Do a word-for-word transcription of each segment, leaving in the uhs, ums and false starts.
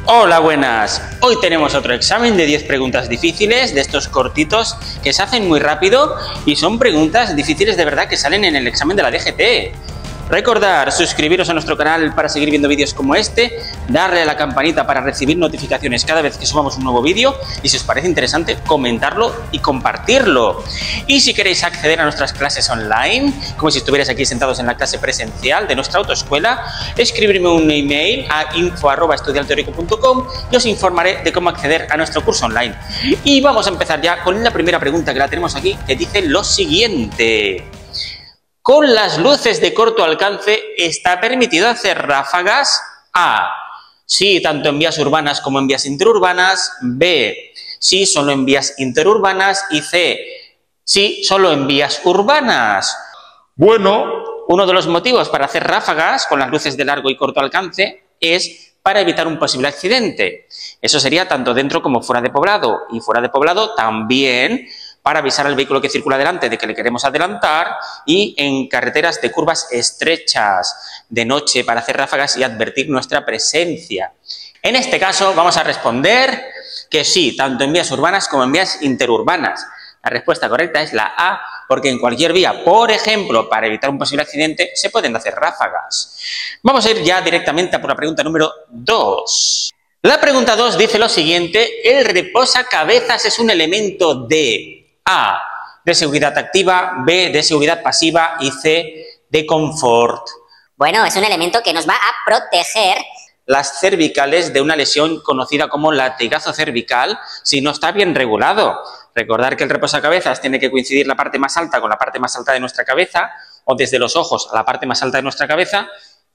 Hola, buenas. Hoy tenemos otro examen de diez preguntas difíciles, de estos cortitos que se hacen muy rápido y son preguntas difíciles de verdad que salen en el examen de la D G T. Recordar suscribiros a nuestro canal para seguir viendo vídeos como este, darle a la campanita para recibir notificaciones cada vez que subamos un nuevo vídeo y si os parece interesante comentarlo y compartirlo. Y si queréis acceder a nuestras clases online, como si estuvierais aquí sentados en la clase presencial de nuestra autoescuela, escribirme un email a info arroba estudialteórico punto com y os informaré de cómo acceder a nuestro curso online. Y vamos a empezar ya con la primera pregunta que la tenemos aquí, que dice lo siguiente. Con las luces de corto alcance, ¿está permitido hacer ráfagas? A. Sí, tanto en vías urbanas como en vías interurbanas. B. Sí, solo en vías interurbanas. Y C. Sí, solo en vías urbanas. Bueno, Uno de los motivos para hacer ráfagas con las luces de largo y corto alcance es para evitar un posible accidente. Eso sería tanto dentro como fuera de poblado. Y fuera de poblado también para avisar al vehículo que circula delante de que le queremos adelantar, y en carreteras de curvas estrechas de noche para hacer ráfagas y advertir nuestra presencia. En este caso vamos a responder que sí, tanto en vías urbanas como en vías interurbanas. La respuesta correcta es la A, porque en cualquier vía, por ejemplo, para evitar un posible accidente, se pueden hacer ráfagas. Vamos a ir ya directamente a por la pregunta número dos. La pregunta dos dice lo siguiente: el reposacabezas es un elemento de A, de seguridad activa, B, de seguridad pasiva y C, de confort. Bueno, es un elemento que nos va a proteger Las cervicales de una lesión conocida como latigazo cervical si no está bien regulado. Recordar que el reposacabezas tiene que coincidir la parte más alta con la parte más alta de nuestra cabeza, o desde los ojos a la parte más alta de nuestra cabeza,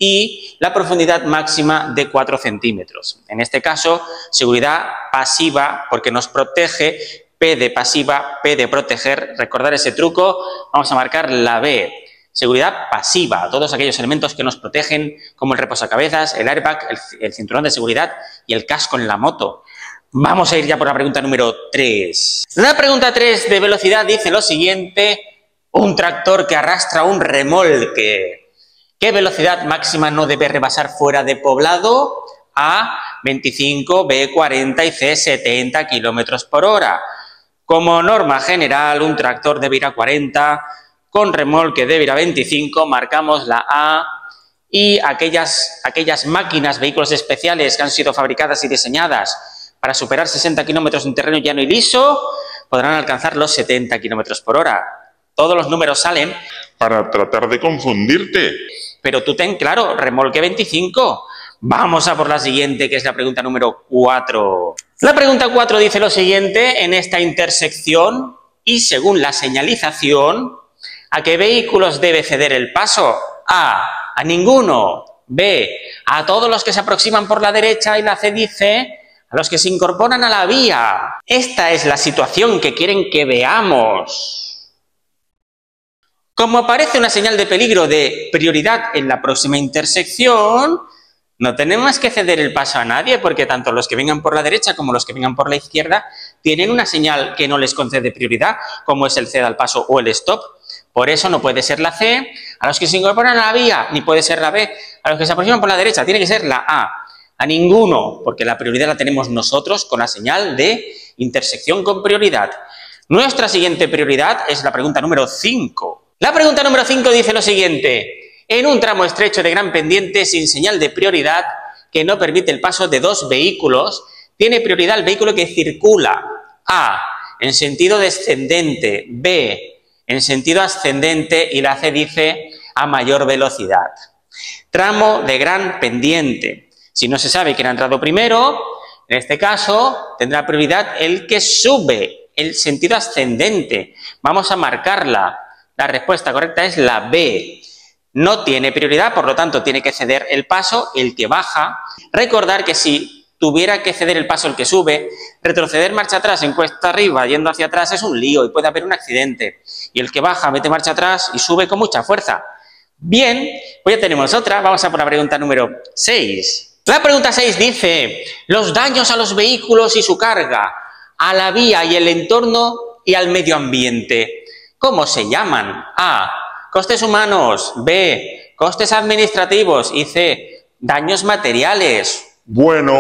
y la profundidad máxima de cuatro centímetros. En este caso, seguridad pasiva porque nos protege. P de pasiva, P de proteger. Recordar ese truco, vamos a marcar la B. Seguridad pasiva, todos aquellos elementos que nos protegen, como el reposacabezas, el airbag, el, el cinturón de seguridad y el casco en la moto. Vamos a ir ya por la pregunta número tres. La pregunta tres de velocidad dice lo siguiente: un tractor que arrastra un remolque, ¿qué velocidad máxima no debe rebasar fuera de poblado? A, veinticinco, B, cuarenta y C, setenta kilómetros por hora. Como norma general, un tractor debe ir a cuarenta, con remolque debe ir a veinticinco, marcamos la A, y aquellas, aquellas máquinas, vehículos especiales que han sido fabricadas y diseñadas para superar sesenta kilómetros en terreno llano y liso, podrán alcanzar los setenta kilómetros por hora. Todos los números salen para tratar de confundirte. pero tú ten claro, remolque veinticinco. Vamos a por la siguiente, que es la pregunta número cuatro. La pregunta cuatro dice lo siguiente: en esta intersección y según la señalización, ¿a qué vehículos debe ceder el paso? A, a ninguno. B, a todos los que se aproximan por la derecha, y la C dice a los que se incorporan a la vía. Esta es la situación que quieren que veamos. Como aparece una señal de peligro de prioridad en la próxima intersección, no tenemos que ceder el paso a nadie, porque tanto los que vengan por la derecha como los que vengan por la izquierda tienen una señal que no les concede prioridad, como es el ceda al paso o el stop. Por eso no puede ser la C, a los que se incorporan a la vía, ni puede ser la B, a los que se aproximan por la derecha, tiene que ser la A. A ninguno, porque la prioridad la tenemos nosotros con la señal de intersección con prioridad. Nuestra siguiente prioridad es la pregunta número cinco. La pregunta número cinco dice lo siguiente: en un tramo estrecho de gran pendiente sin señal de prioridad que no permite el paso de dos vehículos, tiene prioridad el vehículo que circula A, en sentido descendente, B, en sentido ascendente, y la C dice a mayor velocidad. Tramo de gran pendiente. Si no se sabe quién ha entrado primero, en este caso tendrá prioridad el que sube, el sentido ascendente. Vamos a marcarla. La respuesta correcta es la B. No tiene prioridad, por lo tanto tiene que ceder el paso el que baja. Recordar que si tuviera que ceder el paso el que sube, retroceder marcha atrás en cuesta arriba yendo hacia atrás es un lío y puede haber un accidente. Y el que baja mete marcha atrás y sube con mucha fuerza. Bien, pues ya tenemos otra. Vamos a por la pregunta número seis. La pregunta seis dice: los daños a los vehículos y su carga, a la vía y el entorno y al medio ambiente, ¿cómo se llaman? A, costes humanos. B, costes administrativos. Y C, daños materiales. Bueno,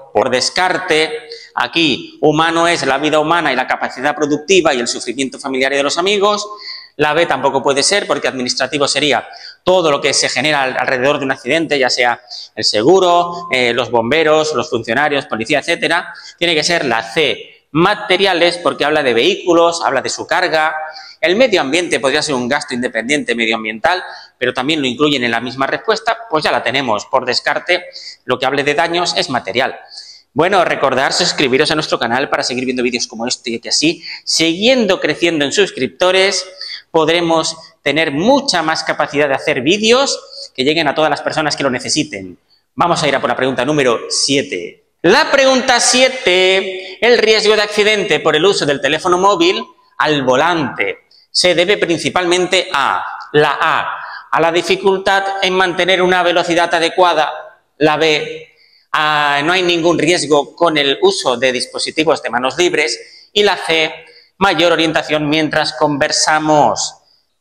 Por descarte, aquí humano es la vida humana y la capacidad productiva y el sufrimiento familiar y de los amigos. La B tampoco puede ser porque administrativo sería todo lo que se genera alrededor de un accidente, ya sea el seguro, eh, los bomberos, los funcionarios, policía, etcétera. Tiene que ser la C, materiales, porque habla de vehículos, habla de su carga. El medio ambiente podría ser un gasto independiente medioambiental, pero también lo incluyen en la misma respuesta, pues ya la tenemos. Por descarte, lo que hable de daños es material. Bueno, recordad suscribiros a nuestro canal para seguir viendo vídeos como este, y que así, siguiendo creciendo en suscriptores, podremos tener mucha más capacidad de hacer vídeos que lleguen a todas las personas que lo necesiten. Vamos a ir a por la pregunta número siete. La pregunta siete, el riesgo de accidente por el uso del teléfono móvil al volante se debe principalmente a la A, a la dificultad en mantener una velocidad adecuada, la B, a no hay ningún riesgo con el uso de dispositivos de manos libres y la C, mayor orientación mientras conversamos.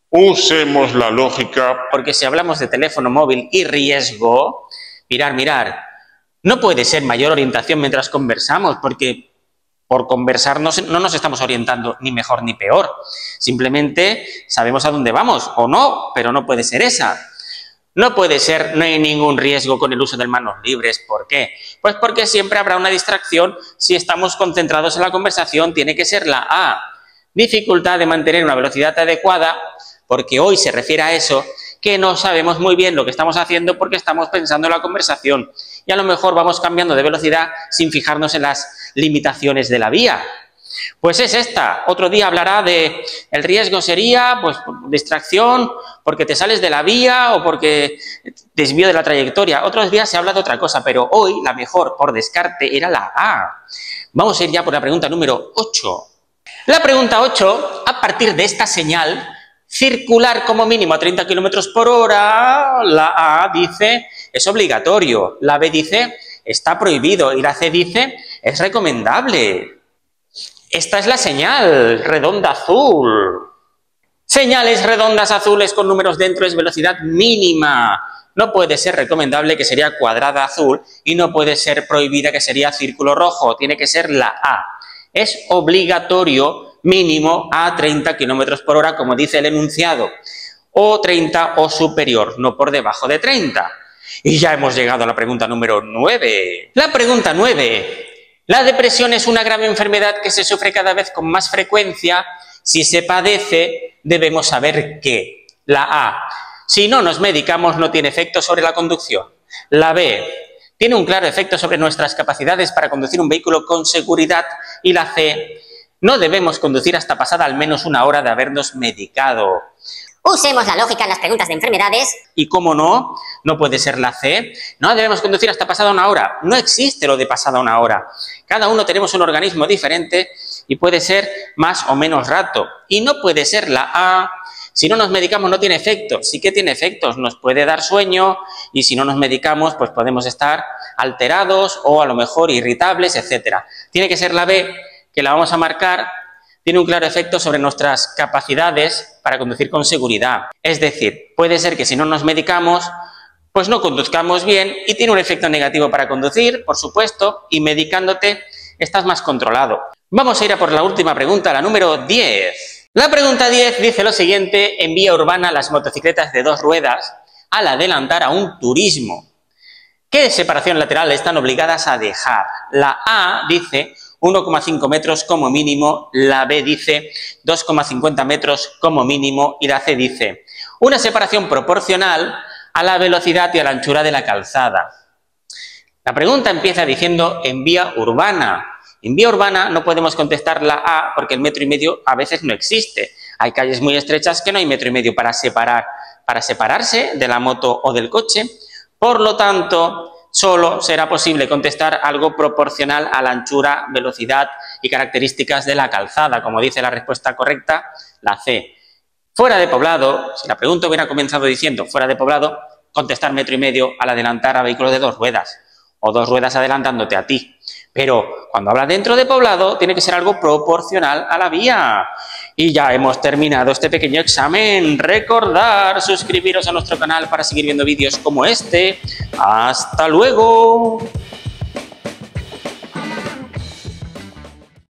Usemos la lógica. Porque si hablamos de teléfono móvil y riesgo, mirar, mirar, no puede ser mayor orientación mientras conversamos, porque por conversar no, no nos estamos orientando ni mejor ni peor. Simplemente sabemos a dónde vamos, o no, pero no puede ser esa. No puede ser, no hay ningún riesgo con el uso de manos libres. ¿Por qué? Pues porque siempre habrá una distracción si estamos concentrados en la conversación. Tiene que ser la A. Dificultad de mantener una velocidad adecuada, porque hoy se refiere a eso, que no sabemos muy bien lo que estamos haciendo porque estamos pensando en la conversación y a lo mejor vamos cambiando de velocidad sin fijarnos en las limitaciones de la vía. Pues es esta. Otro día hablará de el riesgo sería pues distracción porque te sales de la vía o porque desvío de la trayectoria. Otros días se habla de otra cosa, pero hoy la mejor por descarte era la A. Vamos a ir ya por la pregunta número ocho. La pregunta ocho, a partir de esta señal, circular como mínimo a treinta kilómetros por hora, la A dice es obligatorio, la B dice está prohibido y la C dice es recomendable. Esta es la señal redonda azul. Señales redondas azules con números dentro es velocidad mínima. No puede ser recomendable, que sería cuadrada azul, y no puede ser prohibida, que sería círculo rojo. Tiene que ser la A. Es obligatorio mínimo a treinta kilómetros por hora, como dice el enunciado, o treinta o superior, no por debajo de treinta. Y ya hemos llegado a la pregunta número nueve. La pregunta nueve. La depresión es una grave enfermedad que se sufre cada vez con más frecuencia. Si se padece, debemos saber qué. La A. Si no nos medicamos, no tiene efecto sobre la conducción. La B. Tiene un claro efecto sobre nuestras capacidades para conducir un vehículo con seguridad. Y la C. No debemos conducir hasta pasada al menos una hora de habernos medicado. Usemos la lógica en las preguntas de enfermedades. Y cómo no, no puede ser la C. No debemos conducir hasta pasada una hora. No existe lo de pasada una hora. Cada uno tenemos un organismo diferente y puede ser más o menos rato. Y no puede ser la A. Si no nos medicamos no tiene efecto. Sí que tiene efectos. Nos puede dar sueño y si no nos medicamos pues podemos estar alterados o a lo mejor irritables, etcétera. Tiene que ser la B, que la vamos a marcar. Tiene un claro efecto sobre nuestras capacidades para conducir con seguridad. Es decir, puede ser que si no nos medicamos, pues no conduzcamos bien y tiene un efecto negativo para conducir, por supuesto, y medicándote estás más controlado. Vamos a ir a por la última pregunta, la número diez. La pregunta diez dice lo siguiente: en vía urbana las motocicletas de dos ruedas, al adelantar a un turismo, ¿qué separación lateral están obligadas a dejar? La A dice uno coma cinco metros como mínimo, la B dice dos coma cincuenta metros como mínimo y la C dice una separación proporcional a la velocidad y a la anchura de la calzada. La pregunta empieza diciendo en vía urbana. En vía urbana no podemos contestar la A porque el metro y medio a veces no existe. Hay calles muy estrechas que no hay metro y medio para separar, para separarse de la moto o del coche. Por lo tanto, solo será posible contestar algo proporcional a la anchura, velocidad y características de la calzada, como dice la respuesta correcta, la C. Fuera de poblado, si la pregunta hubiera comenzado diciendo fuera de poblado, contestar metro y medio al adelantar a vehículos de dos ruedas, o dos ruedas adelantándote a ti. Pero cuando habla dentro de poblado, tiene que ser algo proporcional a la vía. Y ya hemos terminado este pequeño examen. Recordar suscribiros a nuestro canal para seguir viendo vídeos como este. ¡Hasta luego!